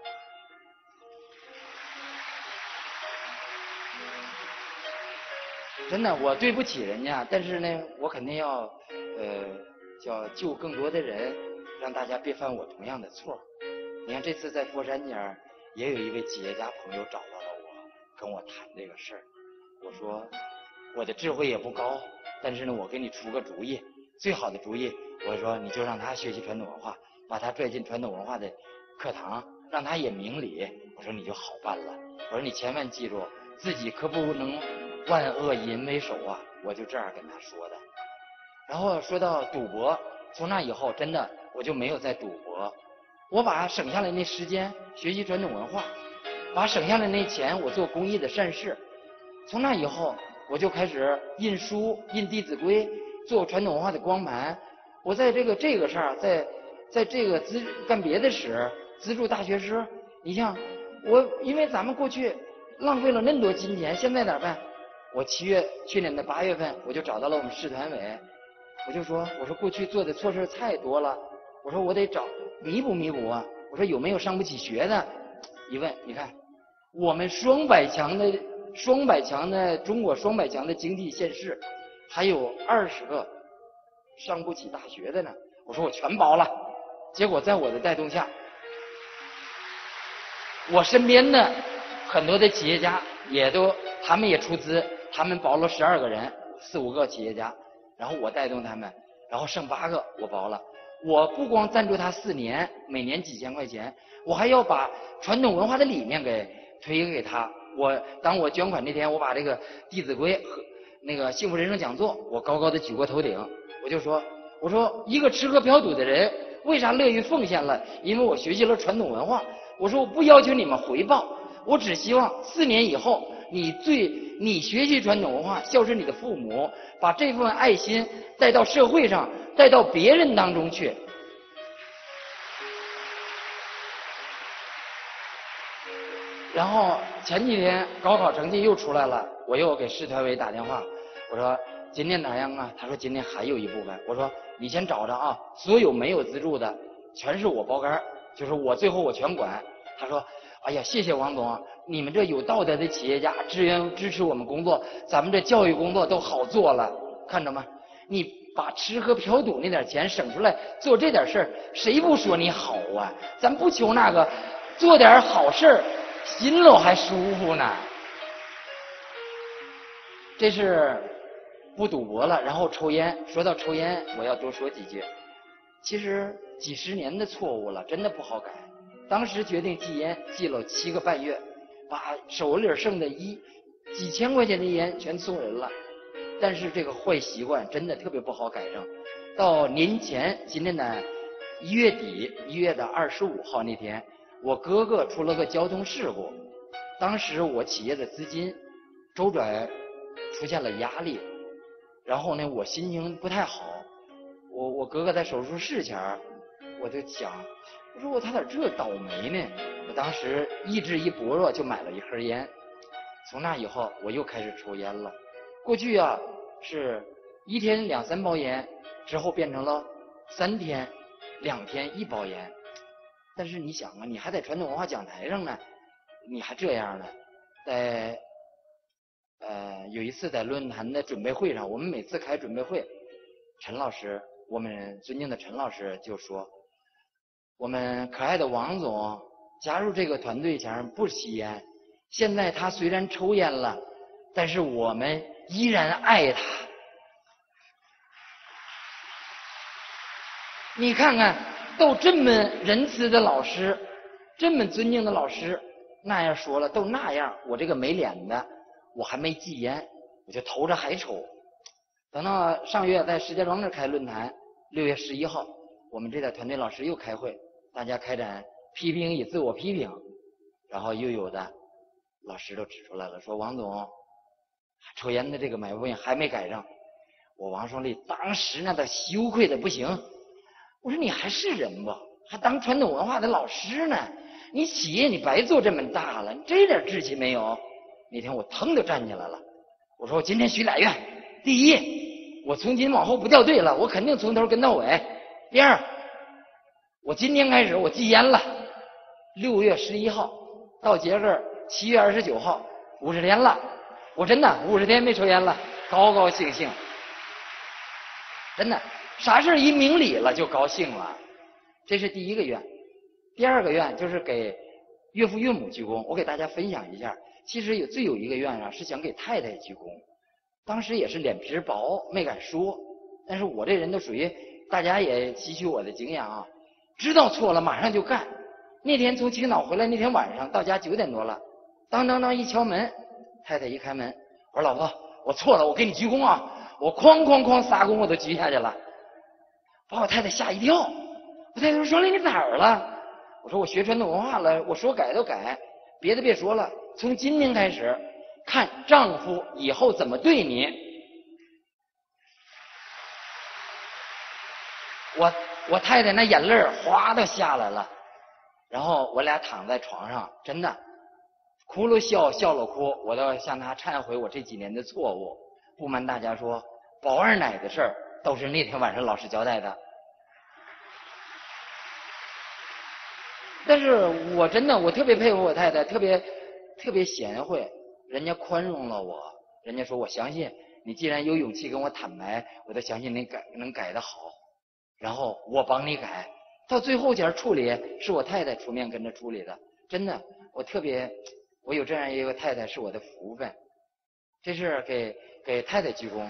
真的，我对不起人家，但是呢，我肯定要叫救更多的人，让大家别犯我同样的错。你看这次在佛山家也有一位企业家朋友找到了我，跟我谈这个事儿。我说我的智慧也不高，但是呢，我给你出个主意，最好的主意，我说你就让他学习传统文化，把他拽进传统文化的课堂，让他也明理。我说你就好办了。我说你千万记住，自己可不能万恶淫为首啊！我就这样跟他说的。然后说到赌博，从那以后真的我就没有再赌博，我把省下来那时间学习传统文化，把省下来那钱我做公益的善事。从那以后我就开始印书、印《弟子规》，做传统文化的光盘。我在这个事儿，在这个干别的时资助大学师。你像我，因为咱们过去浪费了那么多金钱，现在咋办？我去年的8月份，我就找到了我们市团委，我就说过去做的错事太多了，我说我得找弥补啊。我说有没有上不起学的？一问，你看我们中国双百强的经济县市，还有20个上不起大学的呢。我说我全包了。结果在我的带动下，我身边的很多的企业家他们也出资，他们包了12个人，4、5个企业家，然后我带动他们，然后剩8个我包了。我不光赞助他4年，每年几千块钱，我还要把传统文化的理念给推给他。当我捐款那天，我把这个《弟子规》和那个幸福人生讲座，我高高的举过头顶，我说一个吃喝嫖赌的人为啥乐于奉献了？因为我学习了传统文化。我说我不要求你们回报，我只希望4年以后你学习传统文化，孝顺你的父母，把这份爱心带到社会上，带到别人当中去。然后前几天高考成绩又出来了，我又给市团委打电话，我说今天咋样啊？他说今天还有一部分。我说你先找着啊，所有没有资助的全是我包干，就是最后我全管。他说哎呀，谢谢王总啊，你们这有道德的企业家支持我们工作，咱们这教育工作都好做了。看着吗？你把吃喝嫖赌那点钱省出来做这点事儿，谁不说你好啊？咱不求那个，做点好事儿心喽还舒服呢。这是不赌博了。然后抽烟，说到抽烟我要多说几句。其实几十年的错误了，真的不好改。当时决定戒烟，戒了7个半月，把手里剩的几千块钱的烟全送人了。但是这个坏习惯真的特别不好改正。到年前今年的1月底，1月25号那天，我哥哥出了个交通事故，当时我企业的资金周转出现了压力，然后呢我心情不太好。我哥哥在手术室前，我就想，我说他咋这倒霉呢？我当时意志一薄弱，就买了一盒烟。从那以后我又开始抽烟了。过去啊是1天2、3包烟，之后变成了3天2天1包烟。但是你想啊，你还在传统文化讲台上呢，你还这样呢？在有一次在论坛的准备会上，我们每次开准备会，陈老师，我们尊敬的陈老师就说，我们可爱的王总加入这个团队前不吸烟，现在他虽然抽烟了，但是我们依然爱他。你看看，都这么仁慈的老师，这么尊敬的老师，那样说了，都那样，我这个没脸的，我还没戒烟，我就偷着还抽。等到上月在石家庄那开论坛，6月11号，我们这代团队老师又开会，大家开展批评与自我批评，然后又有的老师都指出来了，说王总抽烟的这个毛病还没改正。我王双立当时那都羞愧的不行，我说你还是人不？还当传统文化的老师呢？你企业你白做这么大了，你这点志气没有？那天我腾就站起来了，我说我今天许俩愿：第一，我从今往后不掉队了，我肯定从头跟到尾；第二，我今天开始我戒烟了。6月11号到节日7月29号，50天了，我真的50天没抽烟了，高高兴兴。真的，啥事一明理了就高兴了。这是第一个愿。第二个愿就是给岳父岳母鞠躬。我给大家分享一下，其实有一个愿啊，是想给太太鞠躬。当时也是脸皮薄，没敢说。但是我这人都属于，大家也吸取我的经验啊，知道错了马上就干。那天从青岛回来，那天晚上到家9点多了，当当当一敲门，太太一开门，我说老婆，我错了，我给你鞠躬啊。我哐哐哐仨躬我都鞠下去了，把我太太吓一跳。我太太说：“双立你咋了？”我说：“我学传统文化了，我说改都改，别的别说了，从今天开始，看丈夫以后怎么对你。”我太太那眼泪哗都下来了，然后我俩躺在床上，真的哭了笑，笑了哭，我都向她忏悔我这几年的错误。不瞒大家说，宝二奶的事儿都是那天晚上老师交代的。但是我真的我特别佩服我太太，特别贤惠，人家宽容了我，人家说我相信你，既然有勇气跟我坦白，我都相信你能改得好，然后我帮你改。到最后前处理是我太太出面跟着处理的，真的我有这样一个太太是我的福分。这是给太太鞠躬。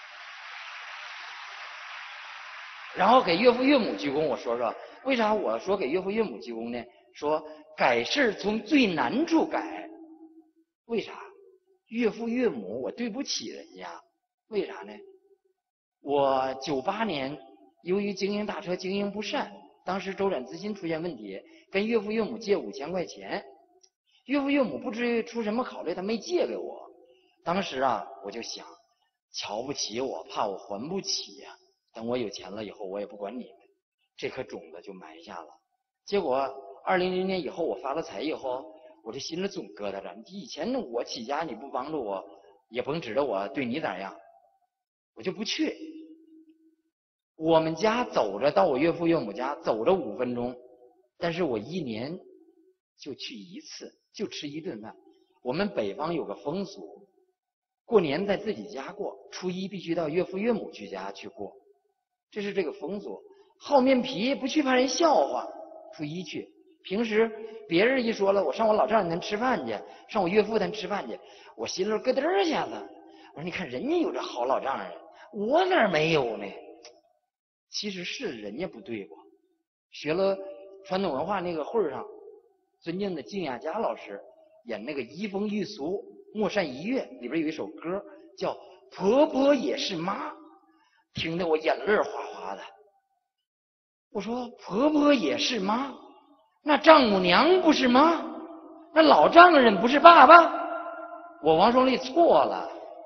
然后给岳父岳母鞠躬，我说说为啥我说给岳父岳母鞠躬呢？说改事从最难处改，为啥？岳父岳母我对不起人家，为啥呢？我98年由于经营大车经营不善，当时周转资金出现问题，跟岳父岳母借5000块钱，岳父岳母不知出什么考虑，他没借给我。当时啊，我就想，瞧不起我，怕我还不起呀。等我有钱了以后，我也不管你们，这颗种子就埋下了。结果2000年以后，我发了财以后，我这心里总疙瘩着。以前我起家你不帮助我，也甭指着我对你咋样，我就不去。我们家走着到我岳父岳母家走着5分钟，但是我1年就去1次，就吃1顿饭。我们北方有个风俗，过年在自己家过，初一必须到岳父岳母家去过，这是这个风俗。好面皮不去怕人笑话，初一去。平时别人一说了，我上我老丈人那吃饭去，上我岳父那吃饭去，我心里咯噔一下子，我说你看人家有这好老丈人，我哪儿没有呢？其实是人家不对过。学了传统文化那个会上，尊敬的静雅佳老师演那个移风易俗莫善一月里边有一首歌叫婆婆也是妈，听得我眼泪哗哗的。我说婆婆也是妈，那丈母娘不是妈，那老丈人不是爸爸？我王双立错了。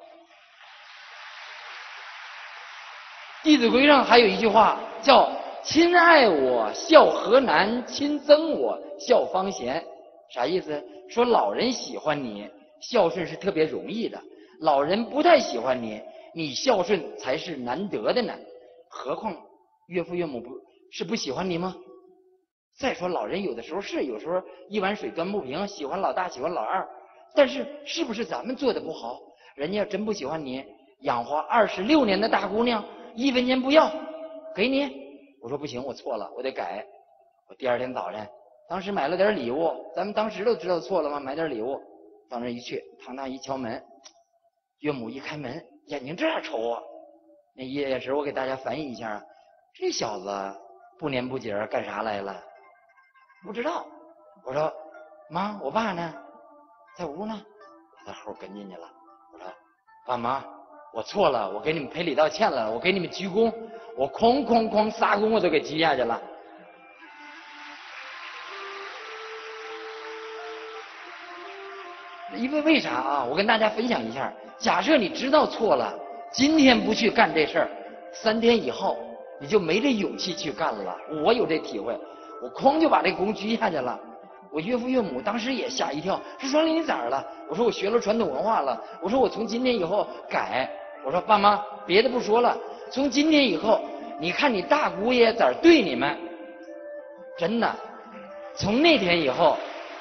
弟子规上还有一句话叫亲爱我孝河南，亲憎我孝方贤。啥意思？说老人喜欢你，孝顺是特别容易的；老人不太喜欢你，你孝顺才是难得的呢。何况岳父岳母不喜欢你吗？再说老人有的时候一碗水端不平，喜欢老大喜欢老二，但是是不是咱们做的不好？ 人家真不喜欢你，养活26年的大姑娘，1分钱不要，给你。我说不行，我错了，我得改。我第2天早晨，当时买了点礼物，咱们当时都知道错了吗？买点礼物，到那一去，堂堂一敲门，岳母一开门，眼睛这样瞅啊。那也是我给大家翻译一下，这小子不年不节干啥来了？不知道。我说妈，我爸呢？在屋呢。他后跟进去了。我说爸妈，我错了，我给你们赔礼道歉了，我给你们鞠躬，我哐仨躬我都给鞠下去了。因为为啥啊？我跟大家分享一下，假设你知道错了，今天不去干这事儿，3天以后你就没这勇气去干了。我有这体会，我哐就把这躬鞠下去了。我岳父岳母当时也吓一跳，说双林你咋了？我说我学了传统文化了，我说我从今天以后改。我说爸妈，别的不说了，从今天以后，你看你大姑爷咋对你们？真的，从那天以后，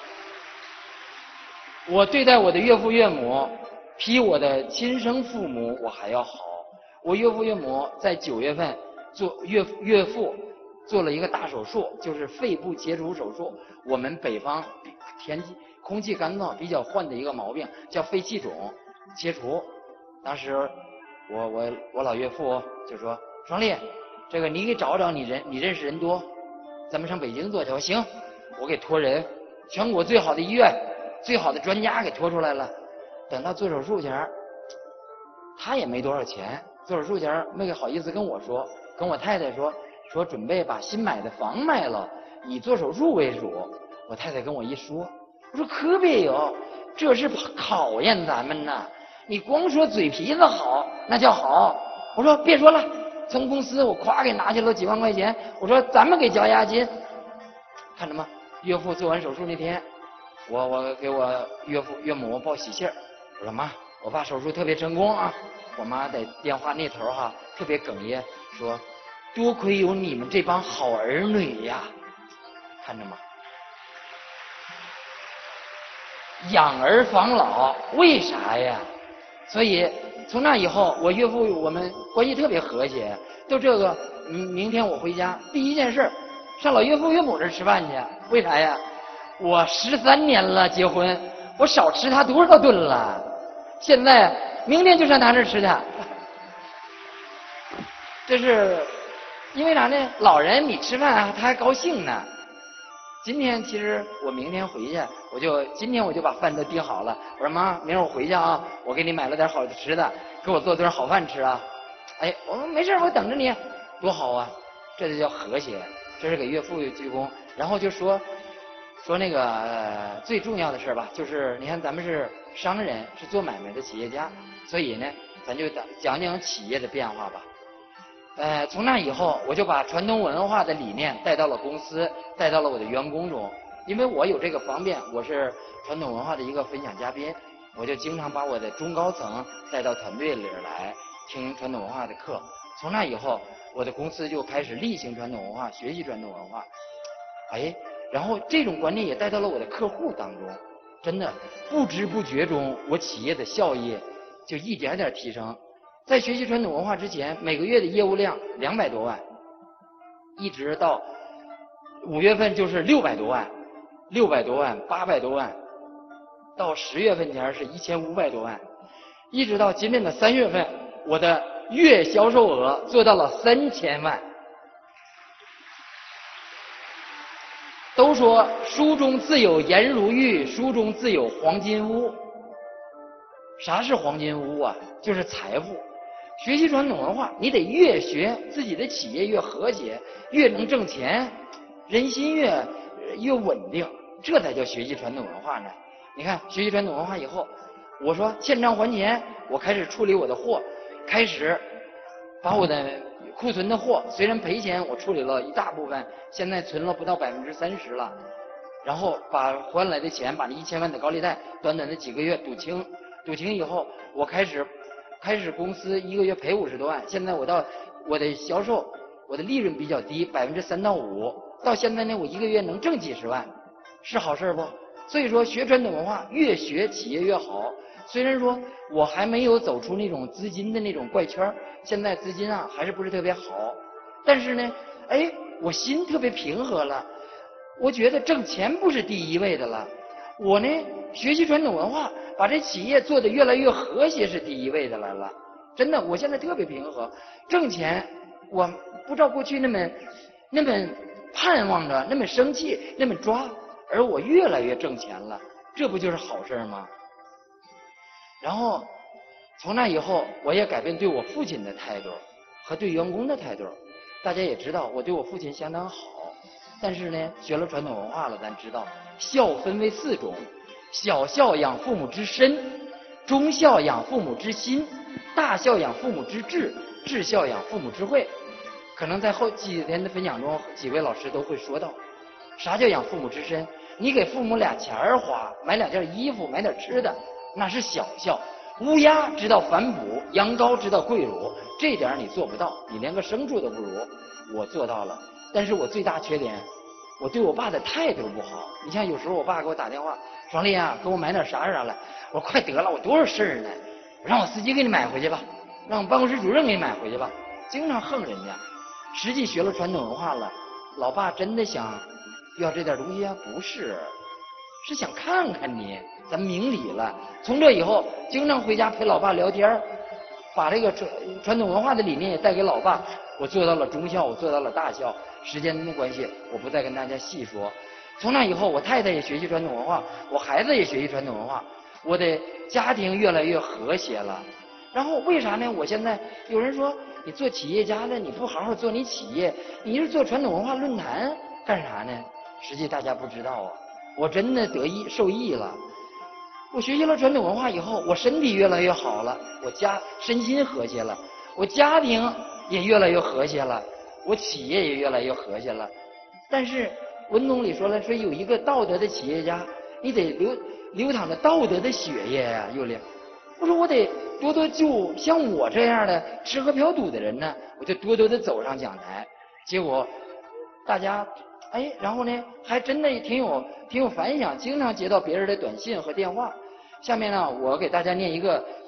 我对待我的岳父岳母，比我的亲生父母我还要好。我岳父岳母在9月份岳父做了一个大手术，就是肺部切除手术。我们北方天气空气干燥比较患的一个毛病叫肺气肿，切除。当时我老岳父就说：“双立，这个你给找找你认识人多，咱们上北京做去。”我行，我给托人，全国最好的医院、最好的专家给托出来了。等到做手术前，他也没多少钱，做手术前没好意思跟我说，跟我太太说准备把新买的房卖了，以做手术为主。我太太跟我一说，我说可别有，这是考验咱们呐。你光说嘴皮子好，那叫好。我说别说了，从公司我咵给拿去了几万块钱。我说咱们给交押金。看着吗？岳父做完手术那天，我给我岳父岳母报喜信儿。我说妈，我爸手术特别成功啊。我妈在电话那头特别哽咽说：“多亏有你们这帮好儿女呀！”看着吗？养儿防老，为啥呀？所以从那以后，我岳父我们关系特别和谐。就这个，明天我回家第一件事上老岳父岳母这吃饭去。为啥呀？我13年了结婚，我少吃他多少顿了？现在明天就上他那儿吃去。这是因为啥呢？老人你吃饭他还高兴呢。今天其实我明天回去，今天我就把饭都订好了。我说妈，明儿我回去啊，我给你买了点好吃的，给我做顿好饭吃啊。哎，我说没事，我等着你，多好啊！这就叫和谐。这是给岳父鞠躬，然后就说那个最重要的事吧，就是你看咱们是商人，是做买卖的企业家，所以呢，咱就讲讲企业的变化吧。从那以后，我就把传统文化的理念带到了公司，带到了我的员工中。因为我有这个方便，我是传统文化的一个分享嘉宾，我就经常把我的中高层带到团队里来听传统文化的课。从那以后，我的公司就开始力行传统文化，学习传统文化。然后这种观念也带到了我的客户当中。真的，不知不觉中，我企业的效益就一点点提升。在学习传统文化之前，每个月的业务量200多万，一直到5月份就是600多万，600多万，800多万，到10月份前是1500多万，一直到今年的3月份，我的月销售额做到了3000万。都说书中自有颜如玉，书中自有黄金屋。啥是黄金屋啊？就是财富。学习传统文化，你得越学自己的企业越和谐，越能挣钱，人心越稳定，这才叫学习传统文化呢。你看学习传统文化以后，我说欠账还钱，我开始处理我的货，开始把我的库存的货虽然赔钱，我处理了一大部分，现在存了不到30%了，然后把还来的钱，把那1000万的高利贷短短的几个月赌清以后，我开始公司1个月赔50多万，现在我的销售，我的利润比较低，3%到5%，到现在呢，我1个月能挣几十万，是好事不？所以说学传统文化越学企业越好， 虽然说我还没有走出那种资金的那种怪圈，现在资金啊还是不是特别好，但是呢，哎，我心特别平和了，我觉得挣钱不是第一位的了，我呢学习传统文化，把这企业做得越来越和谐是第一位的来了。真的，我现在特别平和，挣钱我不照过去那么盼望着，那么生气，那么抓，而我越来越挣钱了，这不就是好事吗？然后从那以后，我也改变对我父亲的态度和对员工的态度。大家也知道，我对我父亲相当好，但是呢，学了传统文化了，咱知道孝分为4种：小孝养父母之身，中孝养父母之心，大孝养父母之志，至孝养父母之慧。可能在后几天的分享中，几位老师都会说到，啥叫养父母之身？你给父母俩钱儿花，买2件衣服，买点吃的，那是小孝。乌鸦知道反哺，羊羔知道跪乳，这点你做不到，你连个牲畜都不如。我做到了，但是我最大缺点，我对我爸的态度不好。你像有时候我爸给我打电话，双丽啊，给我买点啥来，我说快得了，我多少事儿呢，让我司机给你买回去吧，让我办公室主任给你买回去吧，经常横人家。实际学了传统文化了，老爸真的想要这点东西啊？不是，是想看看你，咱明理了。从这以后，经常回家陪老爸聊天，把这个传统文化的理念也带给老爸。我做到了中孝，我做到了大孝。时间的关系，我不再跟大家细说。从那以后，我太太也学习传统文化，我孩子也学习传统文化，我的家庭越来越和谐了。然后为啥呢？我现在有人说你做企业家了，你不好好做你企业，你是做传统文化论坛干啥呢？实际大家不知道啊，我真的受益了。我学习了传统文化以后，我身体越来越好了，我身心和谐了，我家庭也越来越和谐了，我企业也越来越和谐了。但是文总理说了，说有一个道德的企业家，你得流淌着道德的血液呀，幼玲。我说我得多就像我这样的吃喝嫖赌的人呢，我就多的走上讲台。结果大家然后呢还真的挺有反响，经常接到别人的短信和电话。下面呢，我给大家念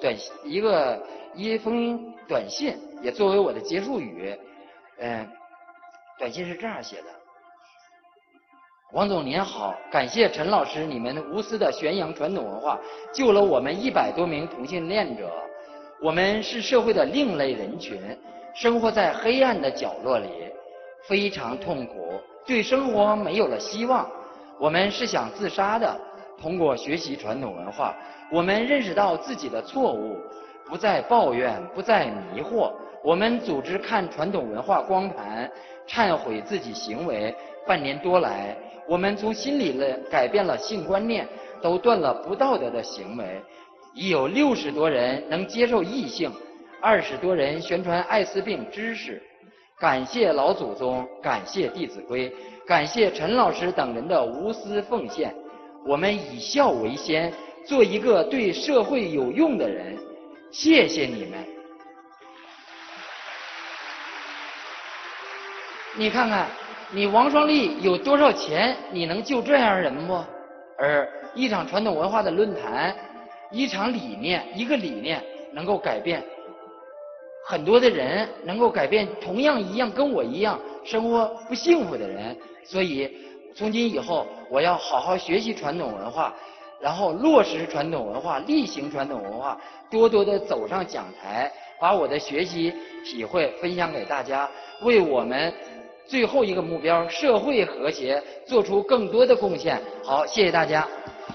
一封短信，也作为我的结束语。短信是这样写的：王总您好，感谢陈老师你们无私的宣扬传统文化，救了我们100多名同性恋者。我们是社会的另类人群，生活在黑暗的角落里，非常痛苦，对生活没有了希望。我们是想自杀的。通过学习传统文化，我们认识到自己的错误，不再抱怨，不再迷惑。我们组织看传统文化光盘，忏悔自己行为。半年多来，我们从心里改变了性观念，都断了不道德的行为。已有60多人能接受异性，20多人宣传艾滋病知识。感谢老祖宗，感谢弟子规，感谢陈老师等人的无私奉献。我们以孝为先，做一个对社会有用的人。谢谢你们。你看看，你王双立有多少钱，你能救这样人不？而一场传统文化的论坛，一个理念能够改变很多的人，能够改变同样跟我一样生活不幸福的人。所以从今以后，我要好好学习传统文化，然后落实传统文化，力行传统文化，多的走上讲台，把我的学习体会分享给大家，为我们最后一个目标社会和谐做出更多的贡献。好，谢谢大家。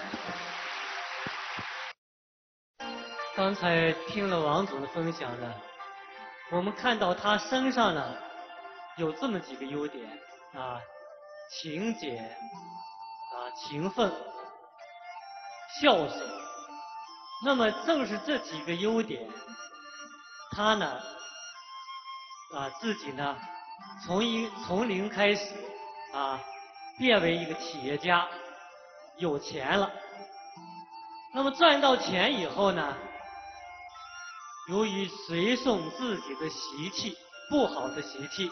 刚才听了王总的分享呢，我们看到他身上呢有这么几个优点啊，勤俭啊，勤奋，孝顺。那么正是这几个优点，他呢自己呢从零开始变为一个企业家，有钱了。那么赚到钱以后呢，由于随从自己的习气，不好的习气，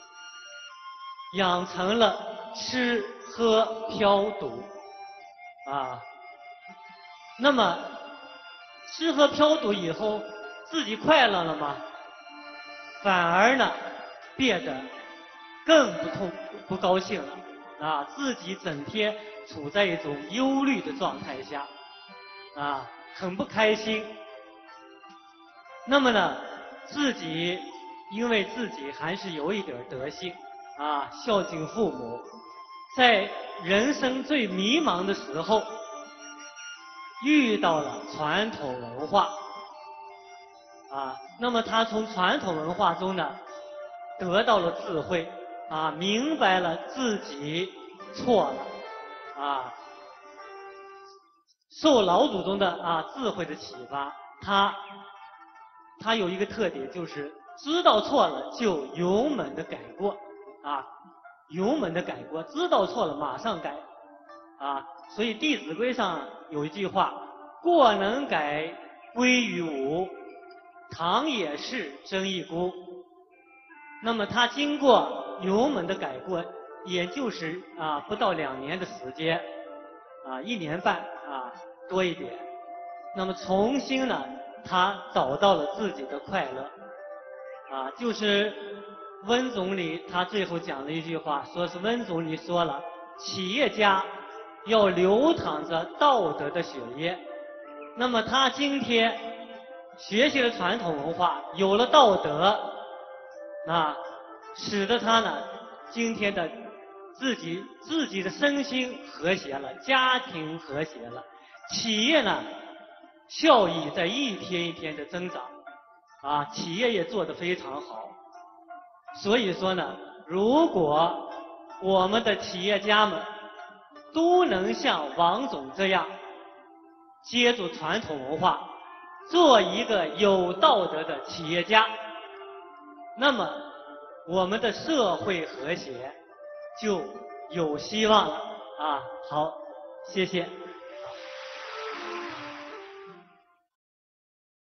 养成了吃喝嫖赌那么吃喝嫖赌以后，自己快乐了吗？反而呢，变得更不高兴了啊！自己整天处在一种忧虑的状态下，啊，很不开心。那么呢，因为自己还是有一点德性啊，孝敬父母，在人生最迷茫的时候，遇到了传统文化啊，那么他从传统文化中呢，得到了智慧啊，明白了自己错了啊，受老祖宗的智慧的启发，他有一个特点，就是知道错了就勇猛的改过啊，勇猛的改过，知道错了马上改啊。所以《弟子规》上有一句话：过能改，归于无；唐也是，真亦孤。那么他经过勇猛的改过，也就是不到2年的时间，1年半多一点。那么重新呢，他找到了自己的快乐就是温总理他最后讲了一句话，说是温总理说了，企业家要流淌着道德的血液。那么他今天学习了传统文化，有了道德，使得他呢今天的自己的身心和谐了，家庭和谐了，企业呢效益在一天一天的增长企业也做得非常好。所以说呢，如果我们的企业家们都能像王总这样接触传统文化，做一个有道德的企业家，那么我们的社会和谐就有希望了好，谢谢。